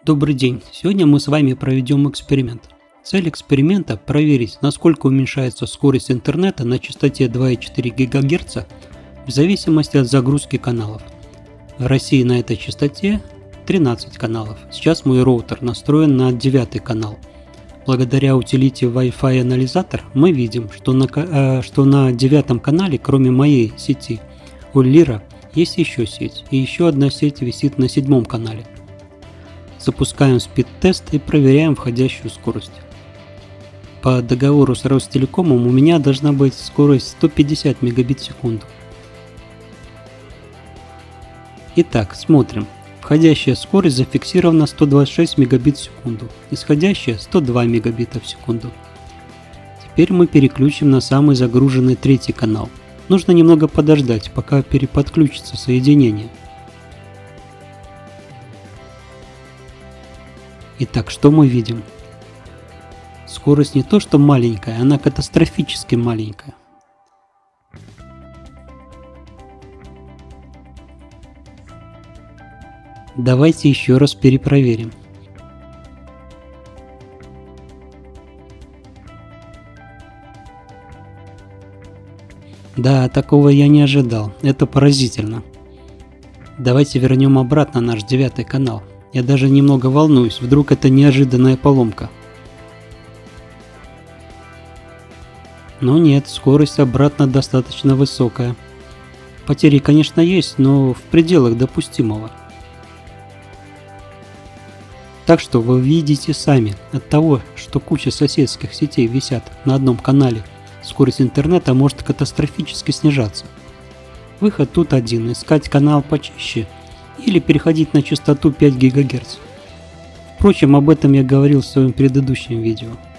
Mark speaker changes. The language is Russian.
Speaker 1: Добрый день! Сегодня мы с вами проведем эксперимент. Цель эксперимента – проверить, насколько уменьшается скорость интернета на частоте 2,4 ГГц в зависимости от загрузки каналов. В России на этой частоте 13 каналов. Сейчас мой роутер настроен на 9 канал. Благодаря утилите Wi-Fi анализатор мы видим, что на 9 канале, кроме моей сети, у Лира есть еще сеть, и еще одна сеть висит на 7 канале. Запускаем спид-тест и проверяем входящую скорость. По договору с Ростелекомом у меня должна быть скорость 150 мегабит в секунду. Итак, смотрим. Входящая скорость зафиксирована 126 мегабит в секунду, исходящая 102 мегабита в секунду. Теперь мы переключим на самый загруженный 3 канал. Нужно немного подождать, пока переподключится соединение. Итак, что мы видим? Скорость не то что маленькая, она катастрофически маленькая. Давайте еще раз перепроверим. Да, такого я не ожидал. Это поразительно. Давайте вернем обратно наш 9 канал. Я даже немного волнуюсь, вдруг это неожиданная поломка. Но нет, скорость обратно достаточно высокая. Потери, конечно, есть, но в пределах допустимого. Так что вы видите сами, от того, что куча соседских сетей висят на одном канале, скорость интернета может катастрофически снижаться. Выход тут один – искать канал почище или переходить на частоту 5 ГГц. Впрочем, об этом я говорил в своем предыдущем видео.